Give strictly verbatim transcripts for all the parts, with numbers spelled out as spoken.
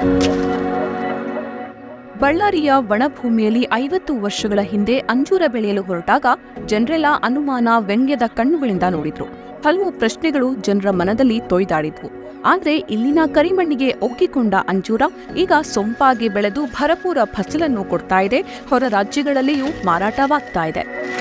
ಬಳ್ಳಾರಿಯ ಒಣಭೂಮಿಯಲ್ಲಿ ಐವತ್ತು ವರ್ಷಗಳ ಹಿಂದೆ ಅಂಜೂರ ಬೆಳೆಯಲು ಹೊರಟಾಗ ಜನರೆಲ್ಲ ಅನುಮಾನ ವ್ಯಂಗ್ಯದ ಕಣ್ಣುಗಳಿಂದ ನೋಡಿದ್ರು. ಹಲವು ಪ್ರಶ್ನೆಗಳು ಜನರ ಮನದಲ್ಲಿ ತೊಯ್ದಾಡಿದ್ವು. ಆದರೆ ಇಲ್ಲಿನ ಕರಿಮಣ್ಣಿಗೆ ಒಗ್ಗಿಕೊಂಡ ಅಂಜೂರ ಈಗ ಸೊಂಪಾಗಿ ಬೆಳೆದು ಭರಪೂರ ಫಸಲನ್ನು ಕೊಡ್ತಾ ಇದೆ. ಹೊರ ರಾಜ್ಯಗಳಲ್ಲಿಯೂ ಮಾರಾಟವಾಗ್ತಾ ಇದೆ.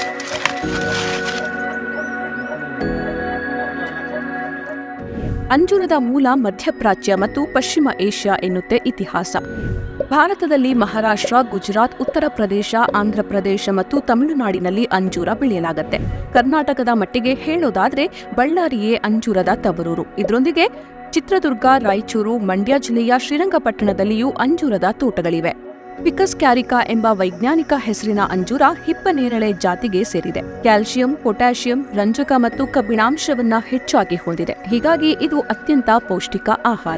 ಅಂಜೂರದ ಮೂಲ ಮಧ್ಯಪ್ರಾಚ್ಯ ಮತ್ತು ಪಶ್ಚಿಮ ಏಷ್ಯಾ ಎನ್ನುತ್ತೆ ಇತಿಹಾಸ. ಭಾರತದಲ್ಲಿ ಮಹಾರಾಷ್ಟ್ರ, ಗುಜರಾತ್, ಉತ್ತರ ಪ್ರದೇಶ, ಆಂಧ್ರ ಪ್ರದೇಶ ಮತ್ತು ತಮಿಳುನಾಡಿನಲ್ಲಿ ಅಂಜೂರ ಬೆಳೆಯಲಾಗುತ್ತೆ. ಕರ್ನಾಟಕದ ಮಟ್ಟಿಗೆ ಹೇಳೋದಾದ್ರೆ ಬಳ್ಳಾರಿಯೇ ಅಂಜೂರದ ತವರೂರು. ಇದರೊಂದಿಗೆ ಚಿತ್ರದುರ್ಗ, ರಾಯಚೂರು, ಮಂಡ್ಯ ಜಿಲ್ಲೆಯ ಶ್ರೀರಂಗಪಟ್ಟಣದಲ್ಲಿಯೂ ಅಂಜೂರದ ತೋಟಗಳಿವೆ. ಪಿಕಸ್ ಕ್ಯಾರಿಕಾ ಎಂಬ ವೈಜ್ಞಾನಿಕ ಹೆಸರಿನ ಅಂಜೂರ ಹಿಪ್ಪನೇರಳೆ ಜಾತಿಗೆ ಸೇರಿದೆ. ಕ್ಯಾಲ್ಸಿಯಂ, ಪೊಟ್ಯಾಷಿಯಂ, ರಂಜಕ ಮತ್ತು ಕಬ್ಬಿಣಾಂಶವನ್ನ ಹೆಚ್ಚಾಗಿ ಹೊಂದಿದೆ. ಹೀಗಾಗಿ ಇದು ಅತ್ಯಂತ ಪೌಷ್ಟಿಕ ಆಹಾರ.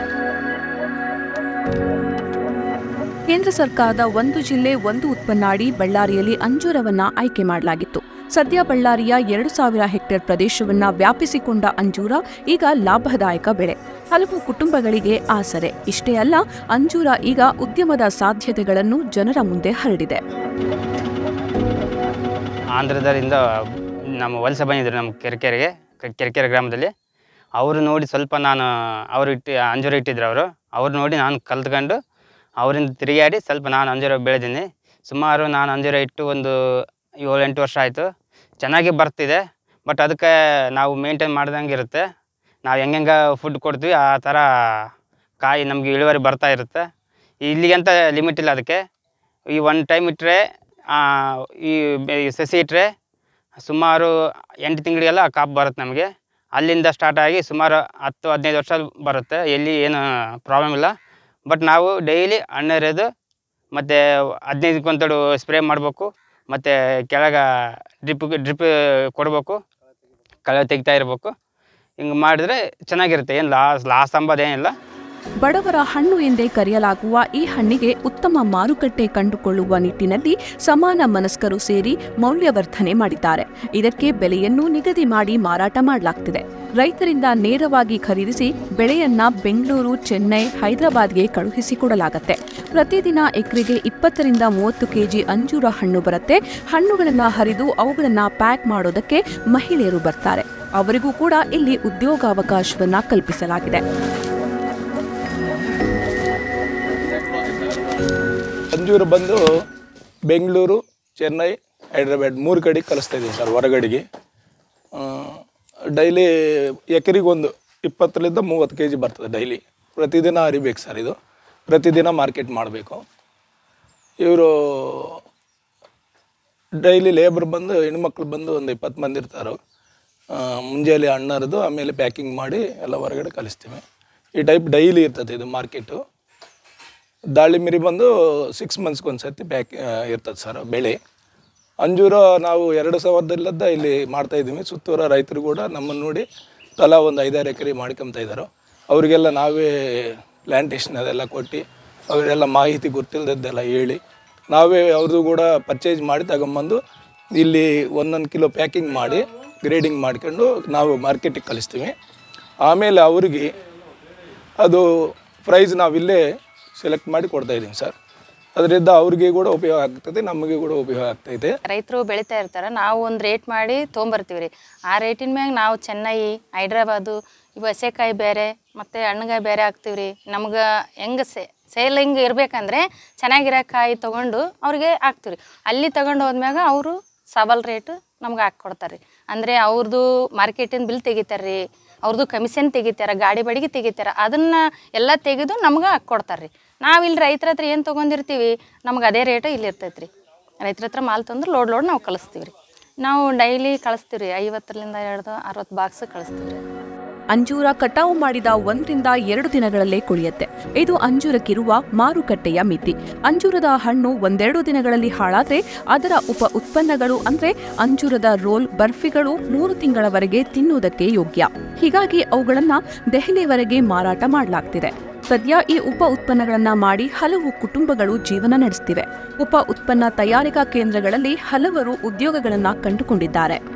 ಕೇಂದ್ರ ಸರ್ಕಾರದ ಒಂದು ಜಿಲ್ಲೆ ಒಂದು ಉತ್ಪನ್ನಾಡಿ ಬಳ್ಳಾರಿಯಲ್ಲಿ ಅಂಜೂರವನ್ನ ಆಯ್ಕೆ ಮಾಡಲಾಗಿತ್ತು. ಸದ್ಯ ಬಳ್ಳಾರಿಯ ಎರಡು ಸಾವಿರ ಹೆಕ್ಟೇರ್ ಪ್ರದೇಶವನ್ನ ವ್ಯಾಪಿಸಿಕೊಂಡ ಅಂಜೂರ ಈಗ ಲಾಭದಾಯಕ ಬೆಳೆ. ಹಲವು ಕುಟುಂಬಗಳಿಗೆ ಆಸರೆ. ಇಷ್ಟೇ ಅಲ್ಲ, ಅಂಜೂರ ಈಗ ಉದ್ಯಮದ ಸಾಧ್ಯತೆಗಳನ್ನು ಜನರ ಮುಂದೆ ಹರಡಿದೆ. ಆಂಧ್ರದಿಂದ ನಮ್ಮ ವಲಸೆ ಬಂದಿದ್ರು ನಮ್ಮ ಕೆರೆಕೆರೆಗೆ ಕೆರೆಕೆರೆ ಗ್ರಾಮದಲ್ಲಿ. ಅವರು ನೋಡಿ ಸ್ವಲ್ಪ ನಾನು ಅವರು ಇಟ್ಟು ಅಂಜೂರ ಇಟ್ಟಿದ್ರು. ಅವರು ಅವ್ರು ನೋಡಿ ನಾನು ಕಲ್ತ್ಕೊಂಡು ಅವರಿಂದ ತಿರುಗಾಡಿ ಸ್ವಲ್ಪ ನಾನು ಅಂಜೂರ ಬೆಳೆದೀನಿ. ಸುಮಾರು ನಾನು ಅಂಜೂರ ಇಟ್ಟು ಒಂದು ಏಳು ಎಂಟು ವರ್ಷ ಆಯಿತು. ಚೆನ್ನಾಗಿ ಬರ್ತಿದೆ. ಬಟ್ ಅದಕ್ಕೆ ನಾವು ಮೇಂಟೈನ್ ಮಾಡ್ದಂಗೆ ಇರುತ್ತೆ. ನಾವು ಹೆಂಗೆ ಫುಡ್ ಕೊಡ್ತೀವಿ ಆ ಥರ ಕಾಯಿ ನಮಗೆ ಇಳುವರಿ ಬರ್ತಾ ಇರುತ್ತೆ. ಇಲ್ಲಿಗಂತ ಲಿಮಿಟ್ ಇಲ್ಲ ಅದಕ್ಕೆ. ಈ ಒನ್ ಟೈಮ್ ಇಟ್ಟರೆ ಈ ಸಸಿ ಇಟ್ಟರೆ ಸುಮಾರು ಎಂಟು ತಿಂಗಳಿಗೆಲ್ಲ ಕಾಪು ಬರುತ್ತೆ ನಮಗೆ. ಅಲ್ಲಿಂದ ಸ್ಟಾರ್ಟ್ ಆಗಿ ಸುಮಾರು ಹತ್ತು ಹದಿನೈದು ವರ್ಷ ಬರುತ್ತೆ. ಎಲ್ಲಿ ಏನು ಪ್ರಾಬ್ಲಮ್ ಇಲ್ಲ. ಬಟ್ ನಾವು ಡೈಲಿ ಹಣ್ಣೆರೆದು ಮತ್ತು ಹದಿನೈದು ಕೊಂತಡು ಸ್ಪ್ರೇ ಮಾಡಬೇಕು. ಮತ್ತು ಕೆಳಗೆ ಡ್ರಿಪ್ ಡ್ರಿಪ್ ಕೊಡಬೇಕು, ಕಳೆ ತೆಗಿತಾ ಇರಬೇಕು. ಹಿಂಗೆ ಮಾಡಿದ್ರೆ ಚೆನ್ನಾಗಿರುತ್ತೆ. ಏನು ಲಾಸ್ ಲಾಸ್ ಅಂಬೋದೇನಿಲ್ಲ. ಬಡವರ ಹಣ್ಣು ಎಂದೇ ಕರೆಯಲಾಗುವ ಈ ಹಣ್ಣಿಗೆ ಉತ್ತಮ ಮಾರುಕಟ್ಟೆ ಕಂಡುಕೊಳ್ಳುವ ನಿಟ್ಟಿನಲ್ಲಿ ಸಮಾನ ಮನಸ್ಕರು ಸೇರಿ ಮೌಲ್ಯವರ್ಧನೆ ಮಾಡಿದ್ದಾರೆ. ಇದಕ್ಕೆ ಬೆಲೆಯನ್ನು ನಿಗದಿ ಮಾಡಿ ಮಾರಾಟ ಮಾಡಲಾಗ್ತಿದೆ. ರೈತರಿಂದ ನೇರವಾಗಿ ಖರೀದಿಸಿ ಬೆಳೆಯನ್ನ ಬೆಂಗಳೂರು, ಚೆನ್ನೈ, ಹೈದರಾಬಾದ್ಗೆ ಕಳುಹಿಸಿಕೊಡಲಾಗುತ್ತೆ. ಪ್ರತಿದಿನ ಎಕರೆಗೆ ಇಪ್ಪತ್ತರಿಂದ ಮೂವತ್ತು ಕೆಜಿ ಅಂಜೂರ ಹಣ್ಣು ಬರುತ್ತೆ. ಹಣ್ಣುಗಳನ್ನು ಹರಿದು ಅವುಗಳನ್ನು ಪ್ಯಾಕ್ ಮಾಡೋದಕ್ಕೆ ಮಹಿಳೆಯರು ಬರ್ತಾರೆ. ಅವರಿಗೂ ಕೂಡ ಇಲ್ಲಿ ಉದ್ಯೋಗಾವಕಾಶವನ್ನ ಕಲ್ಪಿಸಲಾಗಿದೆ. ಅಂಜೂರು ಬಂದು ಬೆಂಗಳೂರು, ಚೆನ್ನೈ, ಹೈದ್ರಾಬಾದ್ ಮೂರು ಕಡೆಗೆ ಕಳಿಸ್ತಾ ಇದ್ದೀವಿ ಸರ್. ಹೊರಗಡೆಗೆ ಡೈಲಿ ಎಕರೆಗೆ ಒಂದು ಇಪ್ಪತ್ತರಿಂದ ಮೂವತ್ತು ಕೆ ಜಿ ಬರ್ತದೆ ಡೈಲಿ. ಪ್ರತಿದಿನ ಹರಿಬೇಕು ಸರ್. ಇದು ಪ್ರತಿದಿನ ಮಾರ್ಕೆಟ್ ಮಾಡಬೇಕು. ಇವರು ಡೈಲಿ ಲೇಬರ್ ಬಂದು ಹೆಣ್ಮಕ್ಳು ಬಂದು ಒಂದು ಇಪ್ಪತ್ತು ಮಂದಿ ಇರ್ತಾರೆ. ಮುಂಜಾನೆ ಹಣ್ಣು ಹರಿದು ಆಮೇಲೆ ಪ್ಯಾಕಿಂಗ್ ಮಾಡಿ ಎಲ್ಲ ಹೊರಗಡೆ ಕಳಿಸ್ತೀವಿ. ಈ ಟೈಪ್ ಡೈಲಿ ಇರ್ತದೆ ಇದು ಮಾರ್ಕೆಟು. ದಾಳಿಂಬೆ ಬಂದು ಸಿಕ್ಸ್ ಮಂತ್ಸ್ಗೆ ಒಂದು ಸರ್ತಿ ಪ್ಯಾಕ್ ಇರ್ತದೆ ಸರ್ ಬೆಳೆ. ಅಂಜೂರ ನಾವು ಎರಡು ಸಾವಿರದಲ್ಲದ ಇಲ್ಲಿ ಮಾಡ್ತಾಯಿದ್ದೀವಿ. ಸುತ್ತೂರ ರೈತರು ಕೂಡ ನಮ್ಮನ್ನು ನೋಡಿ ತಲಾ ಒಂದು ಐದಾರು ಎಕರೆ ಮಾಡ್ಕೊತಾ ಇದ್ದಾರೆ. ಅವರಿಗೆಲ್ಲ ನಾವೇ ಪ್ಲ್ಯಾಂಟೇಷನ್ ಅದೆಲ್ಲ ಕೊಟ್ಟು ಅವರೆಲ್ಲ ಮಾಹಿತಿ ಗೊತ್ತಿಲ್ಲದದ್ದೆಲ್ಲ ಹೇಳಿ ನಾವೇ ಅವ್ರದ್ದು ಕೂಡ ಪರ್ಚೇಸ್ ಮಾಡಿ ತಗೊಂಬಂದು ಇಲ್ಲಿ ಒಂದೊಂದು ಕಿಲೋ ಪ್ಯಾಕಿಂಗ್ ಮಾಡಿ ಗ್ರೇಡಿಂಗ್ ಮಾಡ್ಕೊಂಡು ನಾವು ಮಾರ್ಕೆಟಿಗೆ ಕಳಿಸ್ತೀವಿ. ಆಮೇಲೆ ಅವ್ರಿಗೆ ಅದು ಪ್ರೈಸ್ ನಾವಿಲ್ಲೇ ಸೆಲೆಕ್ಟ್ ಮಾಡಿ ಕೊಡ್ತಾ ಇದ್ದೀವಿ ಸರ್. ಅದರಿಂದ ಅವ್ರಿಗೆ ಕೂಡ ಉಪಯೋಗ ಆಗ್ತದೆ, ನಮಗೆ ಕೂಡ ಉಪಯೋಗ ಆಗ್ತೈತೆ. ರೈತರು ಬೆಳೀತಾ ಇರ್ತಾರೆ, ನಾವು ಒಂದು ರೇಟ್ ಮಾಡಿ ತೊಗೊಂಬರ್ತೀವಿ ರೀ. ಆ ರೇಟಿನ ಮ್ಯಾಗ ನಾವು ಚೆನ್ನೈ, ಹೈದ್ರಾಬಾದು ಇವು ಹಸೆಕಾಯಿ ಬೇರೆ ಮತ್ತು ಹಣ್ಣುಗಾಯಿ ಬೇರೆ ಹಾಕ್ತೀವಿ ರೀ. ನಮ್ಗೆ ಹೆಂಗೆ ಸೇ ಸೇಲ್ ಹಿಂಗೆ ಇರಬೇಕಂದ್ರೆ ಚೆನ್ನಾಗಿರೋ ಕಾಯಿ ತೊಗೊಂಡು ಅವ್ರಿಗೆ ಹಾಕ್ತೀವಿ ರೀ. ಅಲ್ಲಿ ತೊಗೊಂಡು ಹೋದ್ಮ್ಯಾಗ ಅವರು ಸವಾಲ್ ರೇಟು ನಮ್ಗೆ ಹಾಕ್ಕೊಡ್ತಾರೆ ರೀ. ಅಂದರೆ ಅವ್ರದ್ದು ಮಾರ್ಕೆಟಿನ ಬಿಲ್ ತೆಗಿತಾರೆ ರೀ, ಅವ್ರದ್ದು ಕಮಿಷನ್ ತೆಗಿತಾರೆ, ಗಾಡಿ ಬಾಡಿಗೆ ತೆಗಿತಾರೆ. ಅದನ್ನು ಎಲ್ಲ ತೆಗೆದು ನಮ್ಗೆ ಹಾಕ್ಕೊಡ್ತಾರೆ ರೀ. ನಾವು ಇಲ್ಲಿ ರೈತರ ಹತ್ರ ಏನು ತೊಗೊಂಡಿರ್ತೀವಿ ನಮ್ಗೆ ಅದೇ ರೇಟು ಇಲ್ಲಿ ಇರ್ತೈತೆ ರೀ. ರೈತರ ಹತ್ರ ಮಾಲ್ ತಂದ್ರೆ ಲೋಡ್ ಲೋಡ್ ನಾವು ಕಳಿಸ್ತೀವಿ ರೀ. ನಾವು ಡೈಲಿ ಕಳಿಸ್ತೀವಿ ರೀ. ಐವತ್ತರಿಂದ ಹಿಡಿದು ಅರವತ್ತು ಬಾಕ್ಸ್ ಕಳಿಸ್ತೀವಿ ರೀ. ಅಂಜೂರ ಕಟಾವು ಮಾಡಿದ ಒಂದರಿಂದ ಎರಡು ದಿನಗಳಲ್ಲೇ ಕೊಳೆಯುತ್ತೆ. ಇದು ಅಂಜೂರಕ್ಕಿರುವ ಮಾರುಕಟ್ಟೆಯ ಮಿತಿ. ಅಂಜೂರದ ಹಣ್ಣು ಒಂದೆರಡು ದಿನಗಳಲ್ಲಿ ಹಾಳಾದ್ರೆ ಅದರ ಉಪ ಉತ್ಪನ್ನಗಳು ಅಂದ್ರೆ ಅಂಜೂರದ ರೋಲ್, ಬರ್ಫಿಗಳು ಮೂರು ತಿಂಗಳವರೆಗೆ ತಿನ್ನುವುದಕ್ಕೆ ಯೋಗ್ಯ. ಹೀಗಾಗಿ ಅವುಗಳನ್ನ ದೆಹಲಿವರೆಗೆ ಮಾರಾಟ ಮಾಡಲಾಗ್ತಿದೆ. ಸದ್ಯ ಈ ಉಪ ಉತ್ಪನ್ನಗಳನ್ನ ಮಾಡಿ ಹಲವು ಕುಟುಂಬಗಳು ಜೀವನ ನಡೆಸುತ್ತಿವೆ. ಉಪ ಉತ್ಪನ್ನ ತಯಾರಿಕಾ ಕೇಂದ್ರಗಳಲ್ಲಿ ಹಲವರು ಉದ್ಯೋಗಗಳನ್ನ ಕಂಡುಕೊಂಡಿದ್ದಾರೆ.